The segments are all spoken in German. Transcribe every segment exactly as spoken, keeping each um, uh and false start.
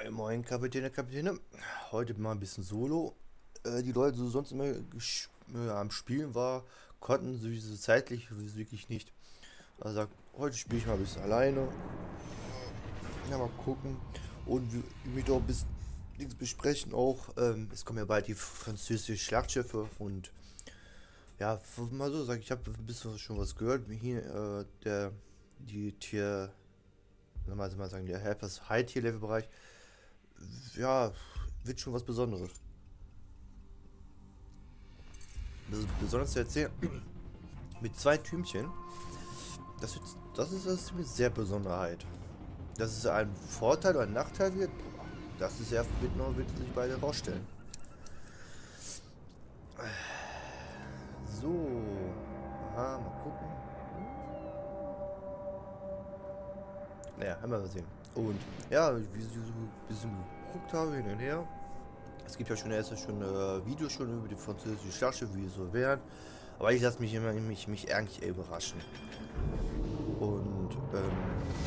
Moin Moin Kapitäne, Kapitäne. Heute mal ein bisschen Solo. Äh, die Leute, die sonst immer gesch- äh, am Spielen war, konnten sie so zeitlich wirklich nicht. Also sag, heute spiele ich mal ein bisschen alleine. Ja, mal gucken. Und wir mich auch ein bisschen Dings besprechen auch. Ähm, es kommen ja bald die französischen Schlachtschiffe und ja, mal so sagen, ich habe ein bisschen schon was gehört. Hier, äh, der, die Tier, mal mal sagen, der Helpers High Tier Level Bereich. Ja, wird schon was Besonderes. Bes- Besonders zu erzählen. Mit zwei Türmchen. Das, wird, das ist das ist eine sehr Besonderheit. Dass es ein Vorteil oder ein Nachteil wird, das ist ja, wird noch wird sich beide herausstellen. So. Aha, mal gucken. Naja, haben wir mal sehen. Und ja, wie ich so ein bisschen geguckt habe hin und her. Es gibt ja schon erst schon äh, Videos schon über die französische Schlachtschiffe, wie es so wären. Aber ich lasse mich immer mich, mich eigentlich eher überraschen. Und ähm,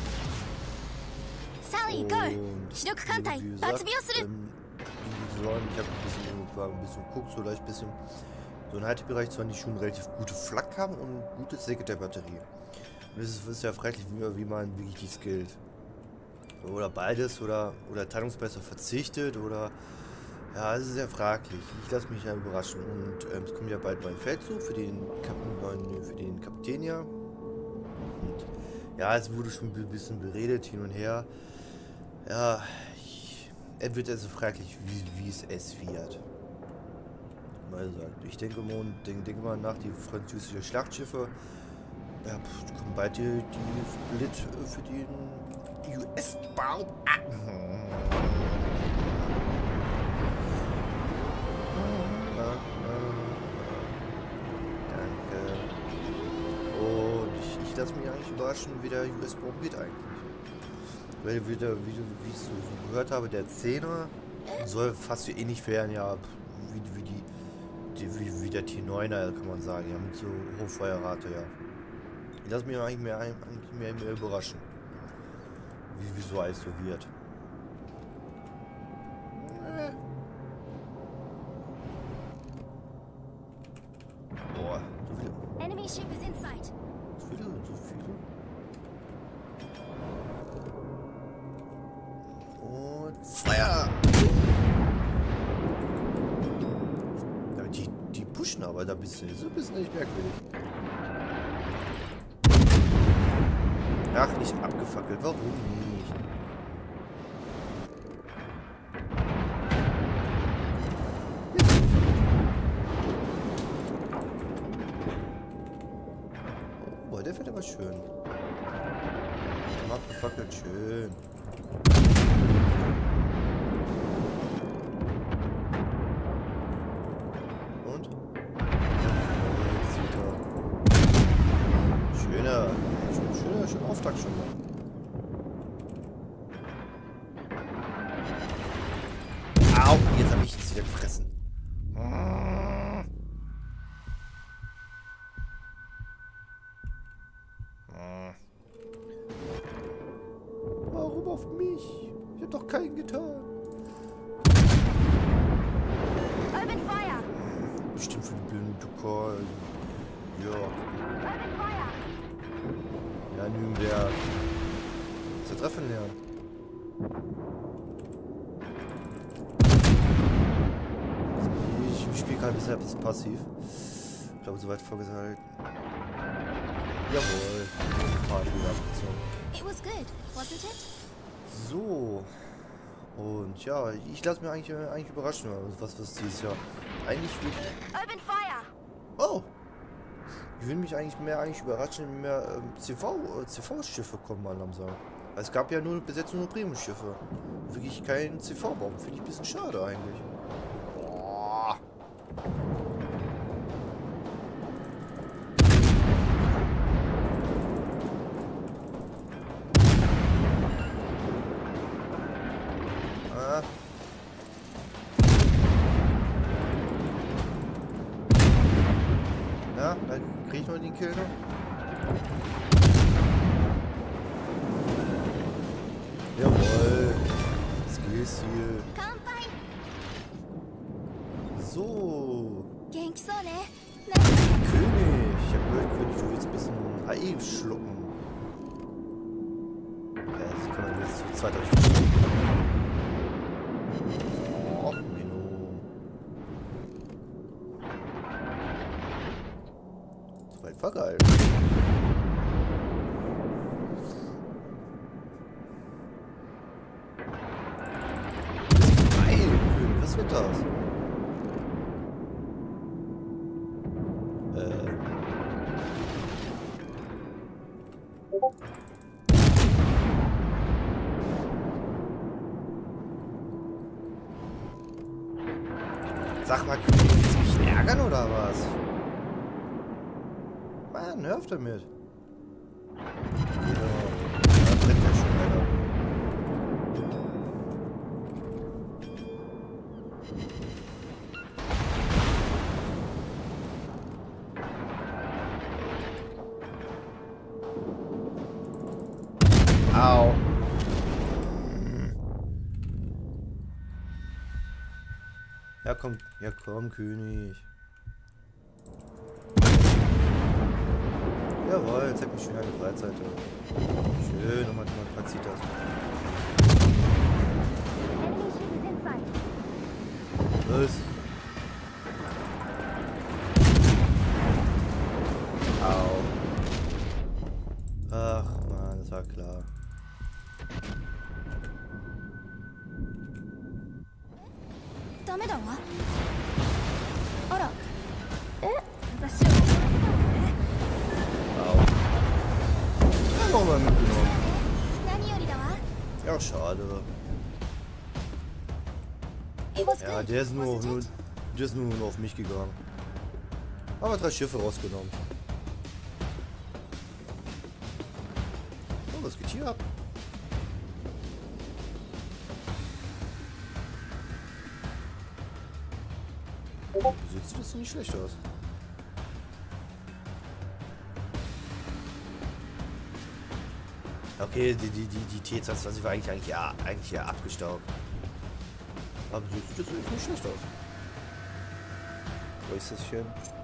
Sally, go! und 主力艦隊 wie 抜 gesagt, 尾をする ähm, die sollen, ich habe ein bisschen, war ein bisschen geguckt, so leicht ein bisschen, so ein Haltebereich sollen die schon relativ gute Flak haben und gute Sekretärbatterie. Und es ist, ist ja fraglich, wie, wie man wirklich die skillt. Oder beides, oder, oder teilungsbesser verzichtet, oder, ja, es ist sehr fraglich. Ich lasse mich ja überraschen. Und ähm, es kommt ja bald mein Feldzug für den, Kap neuen, für den Kapitän ja. Und ja, es wurde schon ein bisschen beredet, hin und her. Ja, ich, es wird also fraglich, wie, wie es es wird. Mal gesagt. Ich denke mal, denke, denke mal nach die französischen Schlachtschiffe. Ja, pf, kommen bald die, die Split für den U S-Bau. Ah. Danke. Und ich, ich lasse mich eigentlich überraschen, wie der U S-Bau wird eigentlich. Weil wieder, wie, wie ich so gehört habe, der Zehner soll fast so ähnlich werden, ja, wie, wie die, die wie, wie der T neuner, kann man sagen, ja, mit so Hochfeuerrate, ja. Ich lasse mich eigentlich mehr, eigentlich mehr, mehr überraschen, wie, wie so alles so wird. Äh. Boah, so viele, Enemy ship is in sight. so viele, so viele. Und Feuer! Ja, die, die pushen aber da ein bisschen, so ein bisschen nicht merkwürdig. Ach, nicht abgefackelt, warum nicht? Boah, der fährt aber schön. Abgefackelt, schön. Und? Jetzt sieht er. Schöner. Schöner, schöner Auftakt schon mal. Au, jetzt habe ich es wieder gefressen. Warum auf mich? Ich habe doch keinen getan. Open fire! Bestimmt für die Bühne, du Call. Ja. Open fire! Ja, Nürnberg. Zu treffen lernen. Ich, ich spiele gerade bisher ein bisschen passiv. Ich glaube, soweit vorgesagt. Jawohl. Party wieder abgezogen. It was good, wasn't it? So. Und ja, ich lasse mich eigentlich, eigentlich überraschen, was was dieses Jahr. Eigentlich würde ich. Open fire! Oh! Ich würde mich eigentlich mehr eigentlich überraschen, wenn mehr ähm, C V, äh, C V-Schiffe kommen mal langsam. Es gab ja nur bis jetzt nur Premium-Schiffe. Wirklich kein C V-Baum. Finde ich ein bisschen schade eigentlich. Boah. Ah. Ja, dann kriege ich noch den Kill noch. Jawohl. Skills. Missil. Kanpai. So. Genki so ne. König. Ich hab gehört, König, du willst ein bisschen Hai schlucken. Ja, das kann man jetzt zu zweit euch verstehen. Och, Menno. So weit vergeil. Was wird das? Äh. Sag mal, willst du mich ärgern oder was? Mann, hör auf damit. Ja, da brennt ja schon leider. Au. Ja komm, ja komm, König. Jawohl, zeig mich schön an die Breitseite. Schön, nochmal ein paar Zitas. Was? Au. Ach man, das war klar. Nochmal mitgenommen. Ja, schade. Ja, der ist nur, nur, der ist nur auf mich gegangen. Aber drei Schiffe rausgenommen. Oh, was geht hier ab? Oh, sieht das nicht schlecht aus. Okay, die, die, die, die T zweiundzwanzig war eigentlich, eigentlich, ja, eigentlich ja abgestaubt. Aber so sieht das nicht schlecht aus. Wo ist das hier?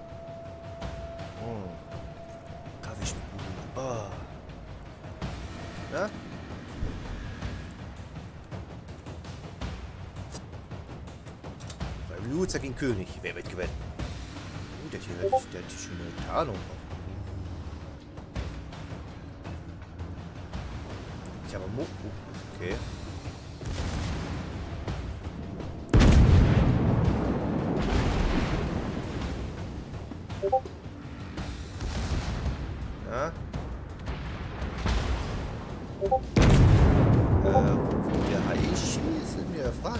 Oh. Kaffeeschmuck. Oh. Ja? Beim Lutzer gegen König. Wer wird gewinnen? Uh, der hier hat der hat schon eine Tarnung. Ich habe Mo. Okay. Ja. Äh, der Aishi ist mir fraglich.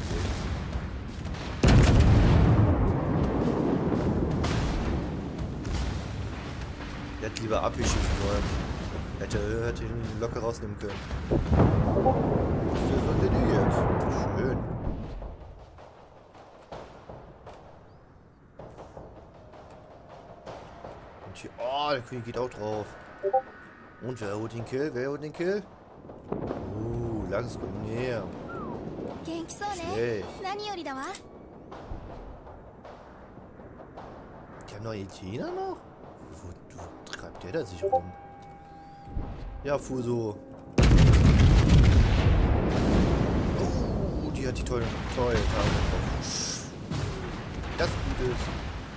Der hat lieber abgeschießen wollen. Hätte, hätte ihn locker rausnehmen können. Was sollte die jetzt? Schön. Und hier, oh, der König geht auch drauf. Und wer holt den Kill? Wer holt den Kill? Uh, langsam kommt näher. Schlecht. Die haben noch Italiener noch? Wo, wo treibt der da sich rum? Ja, Fuso. Oh, die hat die tollen toll das gut ist.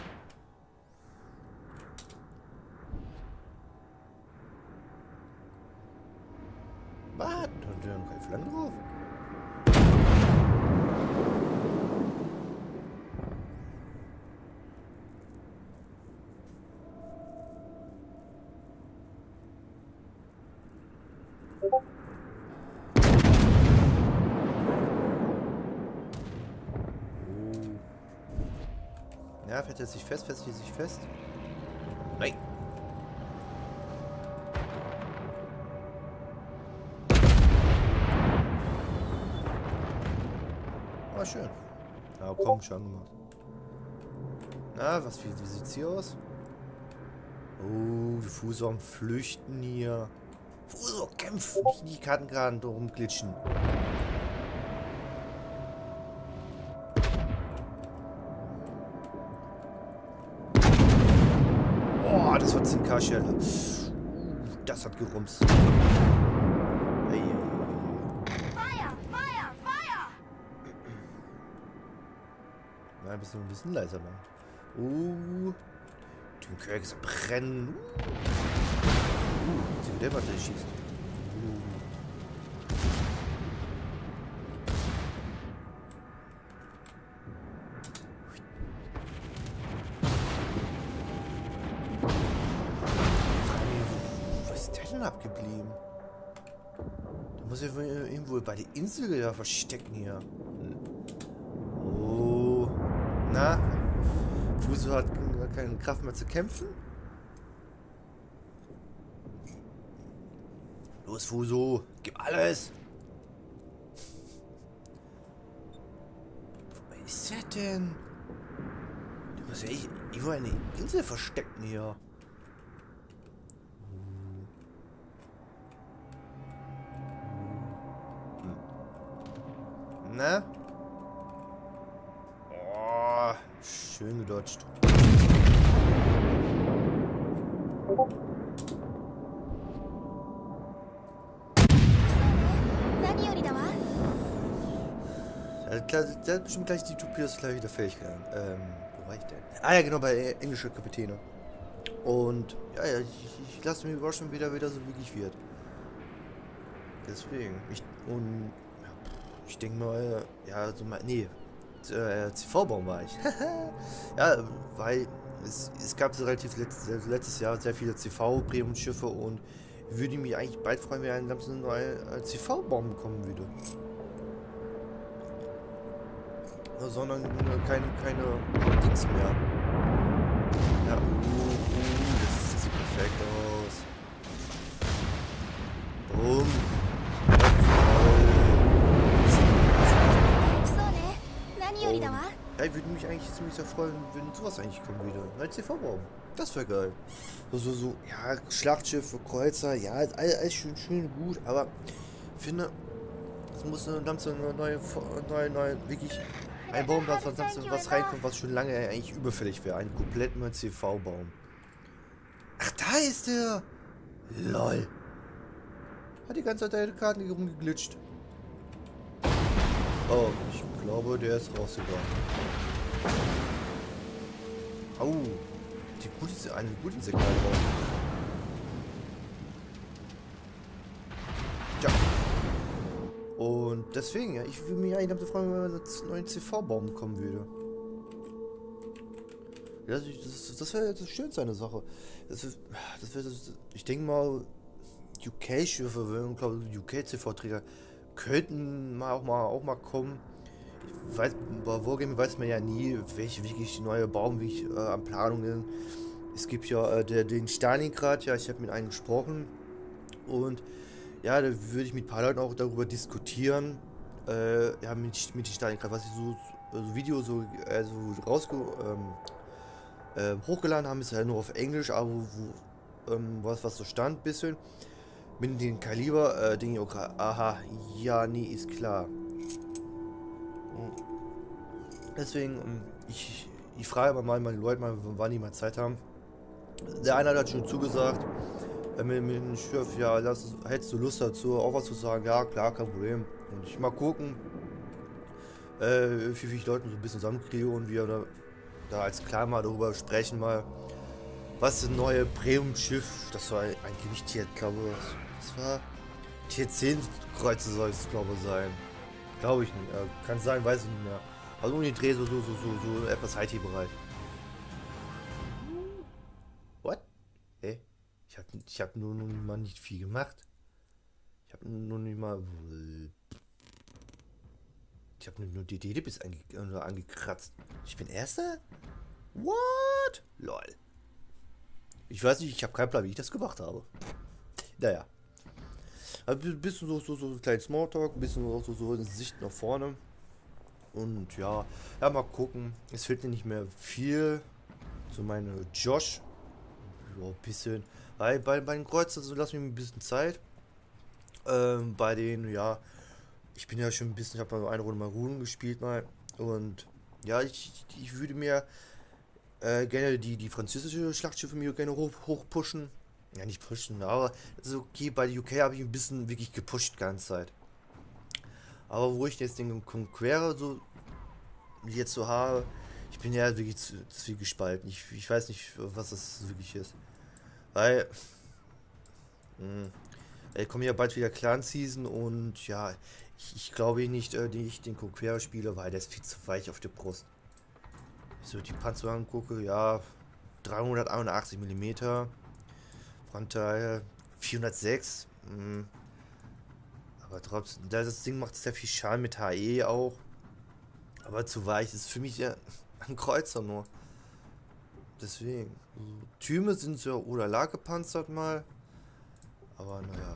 Was? Hat der noch keine Flanken drauf? Ja, fährt er sich fest, fährt er sich fest? Nein. Ah, schön. Ja, komm, schon gemacht. Na, was, wie, wie sieht's hier aus? Oh, die Fuso am Flüchten hier. Fuso, kämpf! Nicht in die Karten gerade rumglitschen. das war zehn K Schelle. Uh, das hat gerumst. Ey, ey, ey. Fire! Fire! Fire! Na, ein bisschen, ein bisschen leiser machen. Uh, den Kirks brennen. Uh, sieh, wie der Batterie schießt. Uh. Was ist der denn abgeblieben? Da muss ja irgendwo bei der Insel ja verstecken hier. Oh. Na? Fuso hat keine Kraft mehr zu kämpfen? Los, Fuso, gib alles! Wo ist er denn? Der muss ja irgendwo eine Insel verstecken hier. Na? Oh, schön gedodged. 何よりだわ。 Ja, klar, der hat bestimmt gleich die Torpedos gleich wieder fähig gegangen. Ähm, wo war ich denn? Ah ja, genau, bei englische Kapitäne. Und ja, ja, ich, ich lasse mich überraschen, wie der wieder so wirklich wird. Deswegen. Ich, und ja, ich denke mal, ja, so mal, nee, äh, C V-Baum war ich. Ja, weil es, es gab so relativ letzt, letztes Jahr sehr viele C V-Premium-Schiffe und würde mich eigentlich bald freuen, wenn ein ganzes neuer C V-Baum kommen würde. Sondern keine, keine Dings mehr. Ja, uh, uh, das sieht perfekt aus. Boom. Ja, ich würde mich eigentlich ziemlich sehr freuen, wenn sowas eigentlich kommen würde. Ein C V-Baum. Das wäre geil. So, so, so, ja, Schlachtschiffe, Kreuzer, ja, alles, alles schön, schön gut, aber ich finde, es muss eine ganze neue, neue, neue, wirklich ein Baum, was, was reinkommt, was schon lange eigentlich überfällig wäre. Ein komplett neuer C V-Baum. Ach, da ist der! Lol. Hat die ganze Zeit deine Karten rumgeglitscht. Oh, ich glaube, der ist rausgegangen. Au. Die gute, eine gute Signal drauf. Tja. Und deswegen, ja, ich würde mich eigentlich damit freuen, wenn ein neuer C V-Baum kommen würde. Ja, das, das wäre das Schönste eine Sache. Das ist, das wäre das, ich denke mal, U K-Schiffe, glaube ich, U K-C V-Träger könnten mal auch mal auch mal kommen. Ich weiß, bei Wargaming weiß man ja nie, welche wirklich neue Baum wie ich äh, an Planungen. Es gibt ja äh, der, den Stalingrad, ja, ich habe mit einem gesprochen und ja, da würde ich mit ein paar Leuten auch darüber diskutieren. Äh, ja, mit, mit den Stalingrad, was ich so, so Video so also rausge ähm, äh, hochgeladen haben, ist ja nur auf Englisch, aber wo, wo ähm, was was so stand, bisschen. Mit den Kaliber, äh, Dinge ich auch grad, aha, ja, nee, ist klar. Deswegen, ich, ich frage aber mal meine Leute mal, wann die mal Zeit haben. Der eine hat schon zugesagt, äh, mit, mit dem Schiff, ja, lass, hättest du Lust dazu, auch was zu sagen? Ja, klar, kein Problem. Und ich mal gucken, äh, wie viele Leute so ein bisschen zusammenkriege und wir da, da als klar mal darüber sprechen, mal, was das neue Premium-Schiff, das war ein Gewicht Tier, glaube ich, das war Tier zehn Kreuze soll es, glaube ich, sein. Glaube ich nicht, äh, kann sein, weiß ich nicht mehr. Also um den Dreh so, so, so, so, so etwas I T-Bereich. What? Ey, ich habe ich hab nur, nur mal nicht viel gemacht. Ich habe nur nicht mal... Ich habe nur die D D bis ange, äh, angekratzt. Ich bin Erster? What? Lol. Ich weiß nicht, ich habe keinen Plan, wie ich das gemacht habe. Naja. Also ein bisschen so, so, so ein kleines Smalltalk, ein bisschen so, so, so in Sicht nach vorne. Und ja, ja, mal gucken. Es fehlt mir nicht mehr viel zu meinem Josh. Ja, ein bisschen. Bei, bei, bei den Kreuzen, so lass mich ein bisschen Zeit. Ähm, bei den, ja, ich bin ja schon ein bisschen, ich habe mal eine Runde mal Runen gespielt mal. Und ja, ich, ich würde mir äh, gerne die, die französische Schlachtschiffe mir gerne hoch, hoch pushen. Ja, nicht pushen, aber das ist okay. Bei U K habe ich ein bisschen wirklich gepusht die ganze Zeit. Aber wo ich jetzt den Conqueror so jetzt so habe, ich bin ja wirklich zu, zu gespalten. Ich, ich weiß nicht, was das wirklich ist. Weil, mh, ey, kommen ja bald wieder Clan-Season und ja, ich, ich glaube nicht, äh, die ich den Conqueror spiele, weil der ist viel zu weich auf der Brust. So, die Panzer angucke, ja, dreihunderteinundachtzig Millimeter, Frontteil vierhundertsechs, mh, aber trotzdem, das Ding macht sehr viel Schaden mit H E auch, aber zu weich, ist für mich ja ein Kreuzer nur. Deswegen, also, Türme sind so oder la gepanzert mal, aber naja.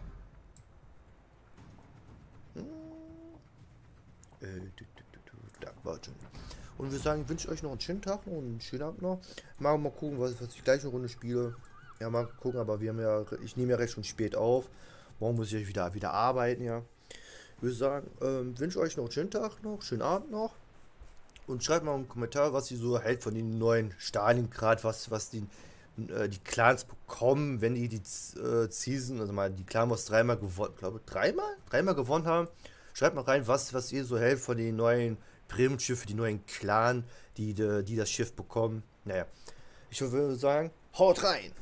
Hm. Äh, du, du, du, du, da war schon. Und wir sagen, ich wünsche euch noch einen schönen Tag und einen schönen Abend noch. Mal mal gucken, was, was ich gleich eine Runde spiele. Ja, mal gucken, aber wir haben ja, ich nehme ja recht schon spät auf. Morgen muss ich wieder, wieder arbeiten, ja. Ich würde sagen, ähm, wünsche euch noch einen schönen Tag noch, schönen Abend noch. Und schreibt mal einen Kommentar, was ihr so hält von den neuen Stalingrad, was, was die, äh, die Clans bekommen, wenn die die äh, Season, also mal die Clan-Wars dreimal gewonnen, glaube dreimal? Dreimal gewonnen haben. Schreibt mal rein, was, was ihr so hält von den neuen Premium-Schiffe, die neuen Clan, die, die, die das Schiff bekommen. Naja, ich würde sagen, haut rein!